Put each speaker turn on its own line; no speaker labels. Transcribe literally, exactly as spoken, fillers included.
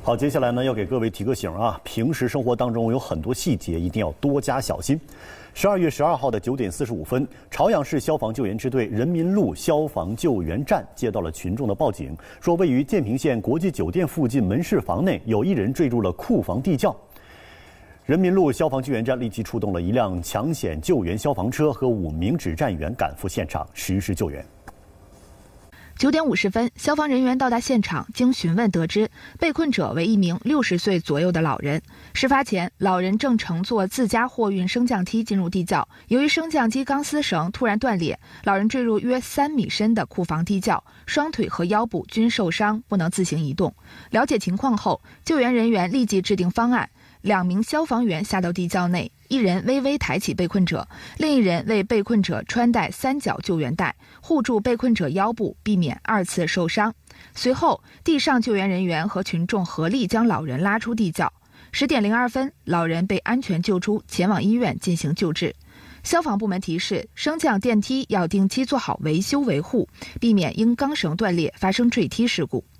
好，接下来呢要给各位提个醒啊，平时生活当中有很多细节一定要多加小心。十二月十二号的九点四十五分，朝阳市消防救援支队人民路消防救援站接到了群众的报警，说位于建平县国际酒店附近门市房内有一人坠入了库房地窖。人民路消防救援站立即出动了一辆抢险救援消防车和五名指战员赶赴现场实施救援。
九点五十分，消防人员到达现场，经询问得知，被困者为一名六十岁左右的老人。事发前，老人正乘坐自家货运升降梯进入地窖，由于升降机钢丝绳突然断裂，老人坠入约三米深的库房地窖，双腿和腰部均受伤，不能自行移动。了解情况后，救援人员立即制定方案。两名消防员下到地窖内，一人微微抬起被困者，另一人为被困者穿戴三角救援带，护住被困者腰部，避免二次受伤。随后，地上救援人员和群众合力将老人拉出地窖。十点零二分，老人被安全救出，前往医院进行救治。消防部门提示，升降电梯要定期做好维修维护，避免因钢绳断裂发生坠梯事故。